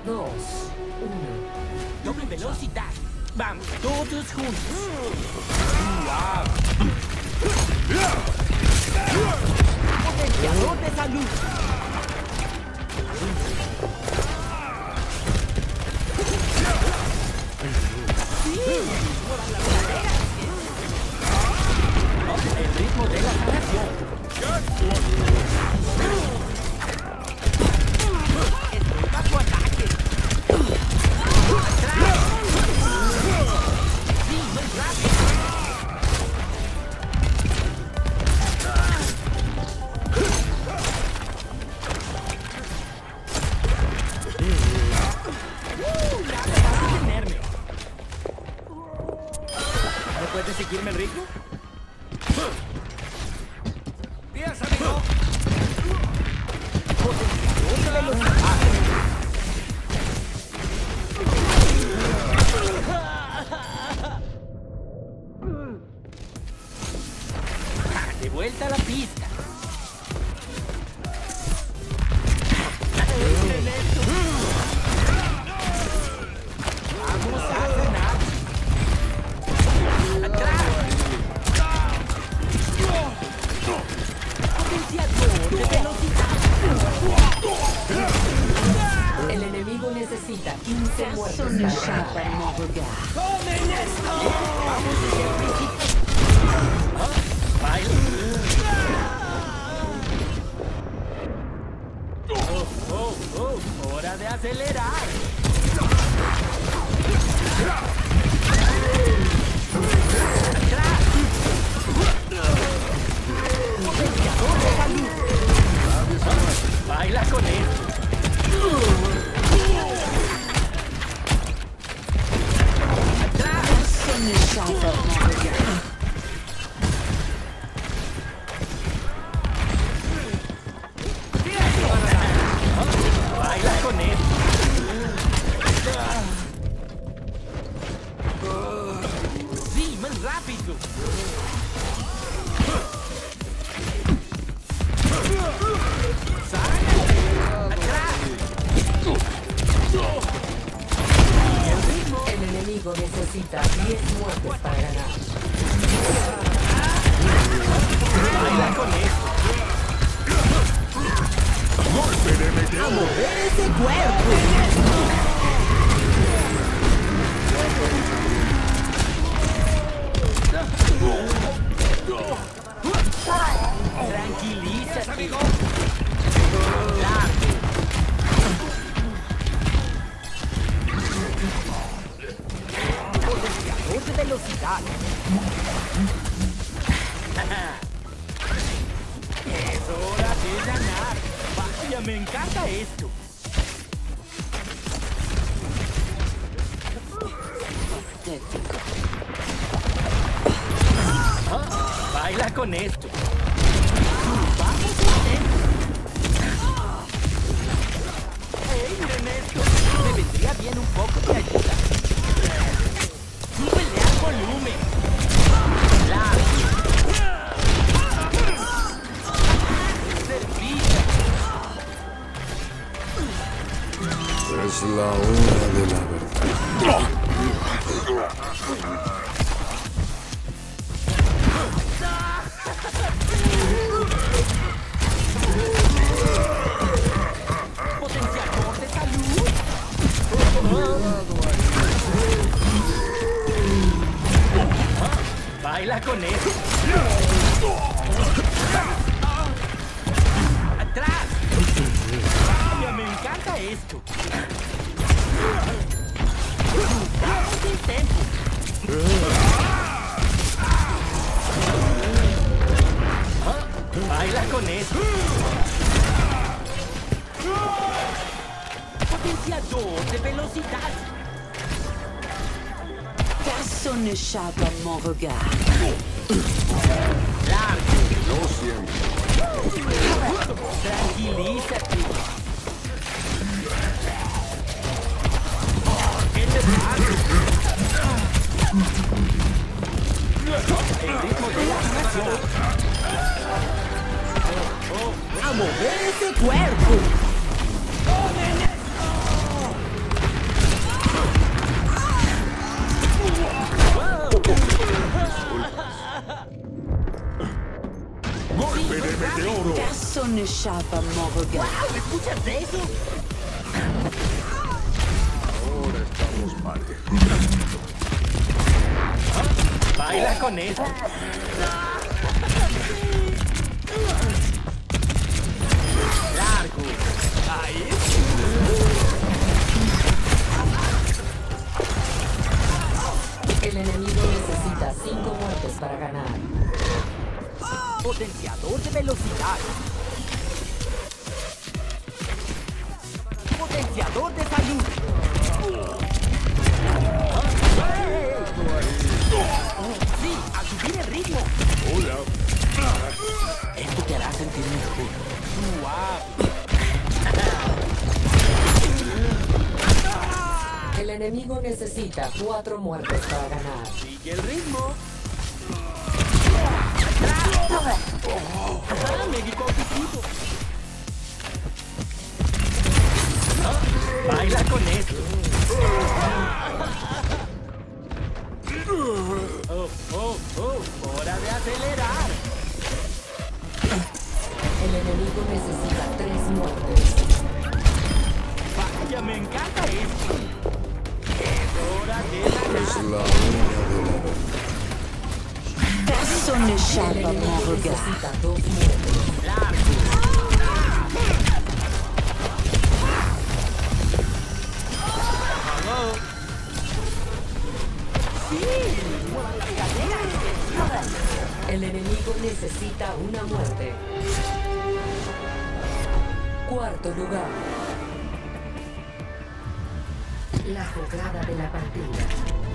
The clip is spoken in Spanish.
2, 1. Doble velocidad. Vamos, todos juntos. Potenciador de salud. Sí, el ritmo de la sanación. Estoy bajo ataque. ¡Atrás! Sí, muy rápido. Nada va a detenerme. ¿No puedes seguirme el ritmo? ¡Días, amigo! Potenciador de velocidad. De vuelta a la pista. Vamos a cenar. Atrás. Potenciador de velocidad. El enemigo necesita 15 muertes para ganar. ¡Tomen esto! Vamos desde el principio. Baila. Hora de acelerar. Atrás. Potenciador de salud. Baila con él. Baila con él. Sí, más rápido. Atrás. El enemigo necesita 10 muertes para ganar. Baila con él. ¡A mover ese cuerpo! Tranquilízate, amigo. Potenciador de velocidad. Es hora de ganar. Vaya, me encanta esto. Baila con esto. Vamos a ¡hey, miren esto! Me vendría bien un poco de ayuda. ¡Súbele al volumen! ¡Servilla! Es la hora de la verdad. Potenciador de salud. Baila con eso. Atrás. Vaya, me encanta esto. Vamos sin tiempo. Baila con eso. Potenciador de velocidad. Personne n'échappe à mon regard. Largo. No siempre. Tranquilízate. ¿Qué te pasa? El ritmo de la nación. ¡A mover ese cuerpo! ¡Tomen esto! n'échappe à mon regard. ¿Escuchas eso? Ahora estamos parejos. Baila con eso. Largo. Ahí. El enemigo necesita 5 muertes para ganar. Potenciador de velocidad. Potenciador de salud. Sí, a subir el ritmo. Hola. Esto te hará sentir mejor. El enemigo necesita 4 muertes para ganar. Sigue el ritmo. Médico auditivo. Baila con eso. Hora de acelerar. El enemigo necesita 3 muertes. Vaya, me encanta esto. Es hora de Es ganar. la hora de la verdad. Personne El n'échappe à mon enemigo regard. necesita 2 muertes. Largo. El enemigo necesita una muerte. Cuarto lugar. La jugada de la partida.